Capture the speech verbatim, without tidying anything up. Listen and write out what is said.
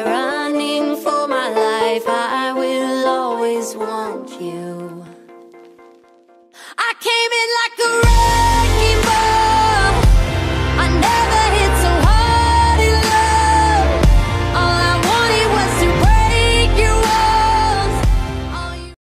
running for my life. I will always want you. I came in